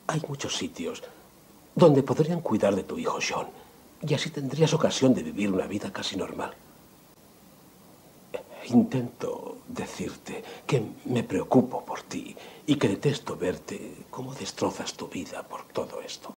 Hay muchos sitios donde podrían cuidar de tu hijo Sean, y así tendrías ocasión de vivir una vida casi normal. Intento decirte que me preocupo por ti y que detesto verte cómo destrozas tu vida por todo esto.